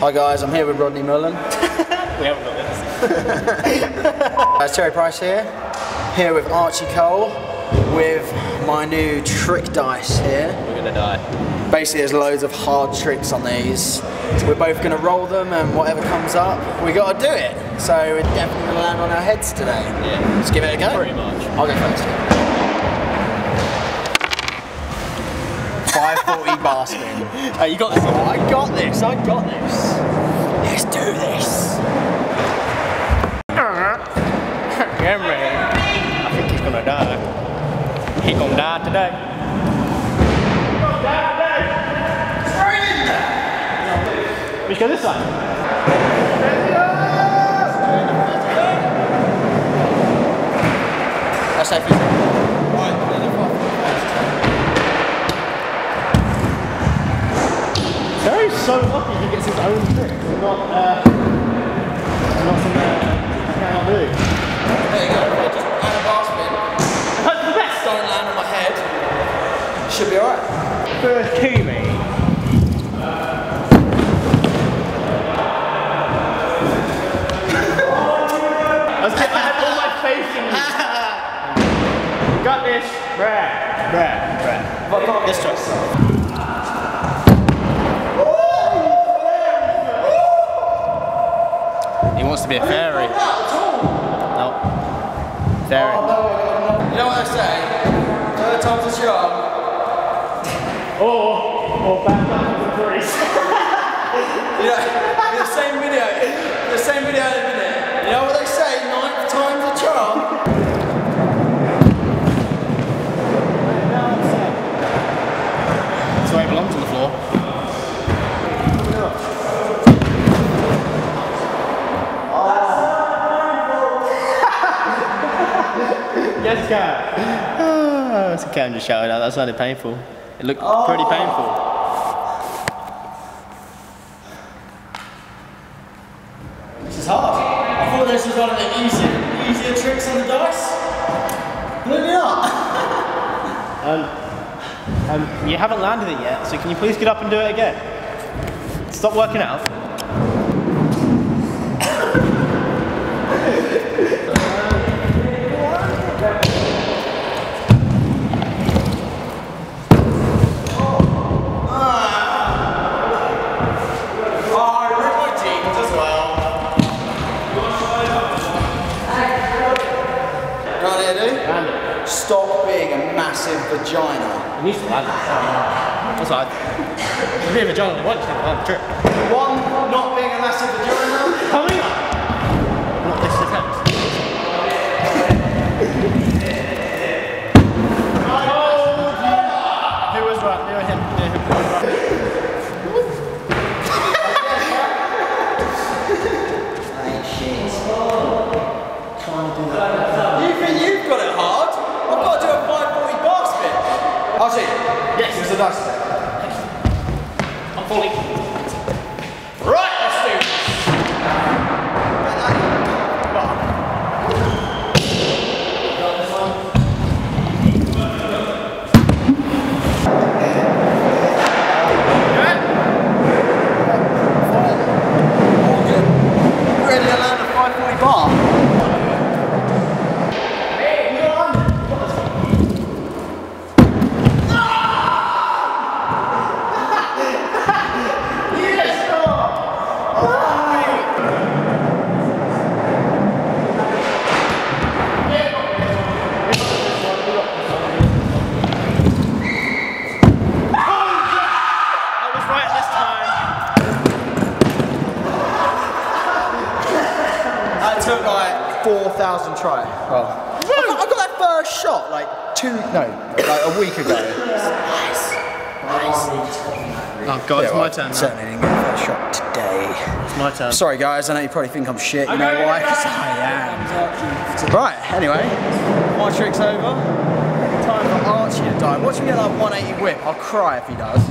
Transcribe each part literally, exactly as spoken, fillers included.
Hi guys, I'm here with Rodney Mullen. We haven't got this. uh, Terry Price here. Here with Archie Cole with my new trick dice here. We're gonna die. Basically there's loads of hard tricks on these. So we're both gonna roll them and whatever comes up, we gotta do it. So we're definitely gonna land on our heads today. Yeah. Let's give it a go. Pretty much. I'll go first. five forty bar spin. Oh, you got this. Oh, I got this, I got this. Let's do this. Yeah, man. I think he's gonna die. He gonna die today. He gonna die today. Let's go this side. That's safe. Terry's so lucky he gets his own trick, not uh, not some uh, I cannot do. There you go, just add a bar spin. That's the best! Don't land on my head. Should be alright. First two, mate. I was getting, I had all my faith in you. You got this. Brad. Brad. Brad. But not this choice. He wants to be a fairy. No. Fairy. You know what they say? Third time's a charm. Or, or back up to the priest. You know, in the same video, the same video in a minute. You know what they say? Ninth time's a charm. That's why it belongs on the floor. Yes, cat. Oh, that's a cat just shouted out. That sounded painful. It looked oh. pretty painful. This is hard. I thought this was one of the easier, easier tricks on the dice. Maybe not. um, um, you haven't landed it yet, so can you please get up and do it again? Stop working out. Stop being a massive vagina. It needs to land. That's right. It'll be a vagina once, you know, trip. One, not being a massive vagina. Coming up. Not this attempt. Oh, who was right? Near him. Near him. You think you've got it hard? I've got to do a five forty bar spin. Archie, yes, there's a dice spin. I'm falling. Right, let's do this. Got this one. All good. Ready to land a five forty bar. Took like four thousand try. Well, I got, I got that first shot like two, no, like a week ago. Nice. Nice. Oh god, it's yeah, my right. turn now. Certainly didn't get a first shot today. It's my turn. Sorry guys, I know you probably think I'm shit, you know why? Because I am. Right, anyway, my trick's over. Time for Archie to die. Watch him get like one eighty whip, I'll cry if he does.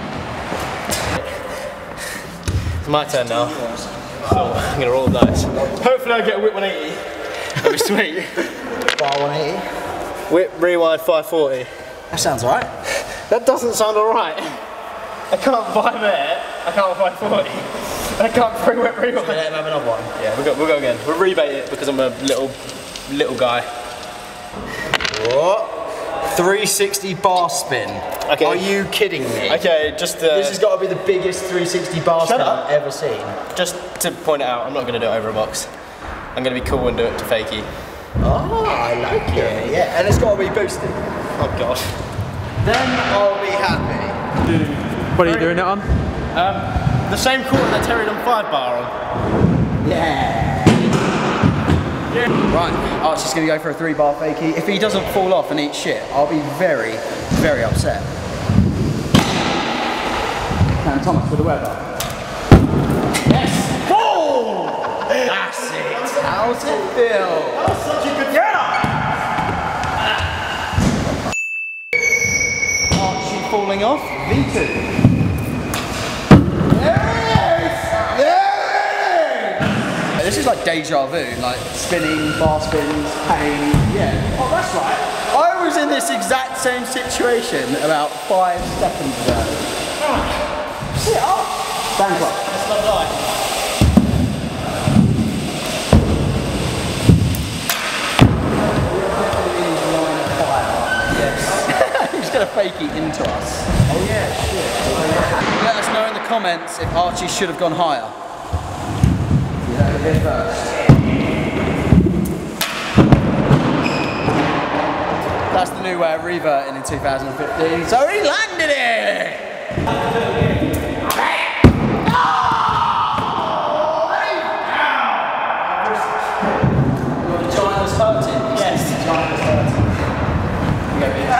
It's my turn now. So I'm gonna roll the dice. Hopefully I get a whip one eighty. That'd be sweet. Bar one eighty. Whip rewind five forty. That sounds alright. That doesn't sound alright. I can't buy there. I can't buy forty. I can't free whip rewind. Let him have another one. Yeah, we'll go, we'll go again. We'll rebate it because I'm a little, little guy. What? three sixty bar spin. Okay. Are you kidding me? Okay, just uh, This has got to be the biggest three sixty bar spin up. I've ever seen. Just to point it out, I'm not going to do it over a box. I'm going to be cool and do it to fakie. Oh, I like it. Yeah, and it's got to be boosted. Oh god. Then I'll be happy. What are you doing it on? Um, the same quarter that Terry done five bar on. Yeah. Right, Archie's going to go for a three bar fakie. If he doesn't fall off and eat shit, I'll be very, very upset. Cam Thomas for the weather. Yes! Boom! That's it. How's it feel? That was such a good get up! Archie falling off. V two. There it is! There it is! This is like deja vu, like spinning, bar spins, pain. Yeah. Oh, that's right. I was in this exact same situation about five seconds ago. Sit up. Stand up. Let's not die. He's going to fake it into us. Oh yeah, shit. Let us know in the comments if Archie should have gone higher. You heard it here first. That's the new way of reverting in two thousand fifteen. So he landed it! Your vagina's hurting. Yes. Vagina's hurting. Go, bitch.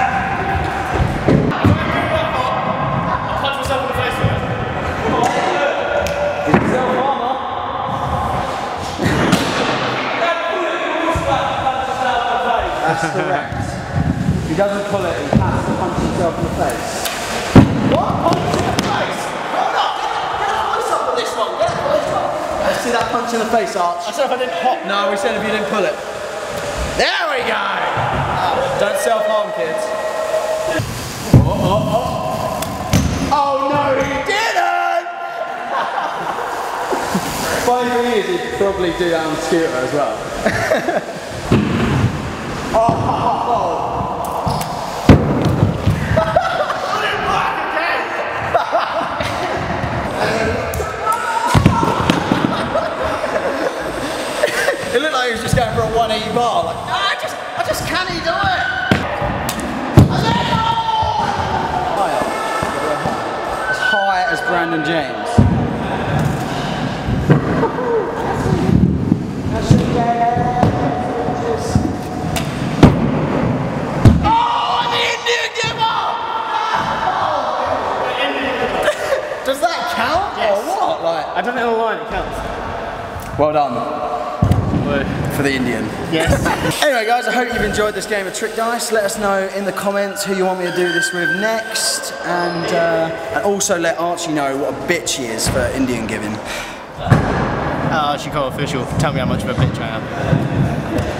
Punch myself in the face with it. He's a self-armor. That's correct. If he doesn't pull it, he has to punch himself in the face. What? Punch in the face? Hold up! Get a close up on this one. Get a close up. Let's see that punch in the face, Arch. I said if I didn't hop. No, we said if you didn't pull it. There we go! Don't self-harm, kids. Oh, oh, oh. Oh no, he didn't! Funny thing is, he'd probably do that on scooter as well. Oh, oh, oh. It looked like he was just going for a one eighty bar. Like, no, I just, I just can't do it. Higher. As high as Brandon James. Does that count? Yes. Or what? Like, I don't know why it counts. well done. For the Indian. Yes. Anyway guys, I hope you've enjoyed this game of Trick Dice. Let us know in the comments who you want me to do this with next, and, uh, and also let Archie know what a bitch he is for Indian giving. Uh, Archie Cole official, tell me how much of a bitch I am.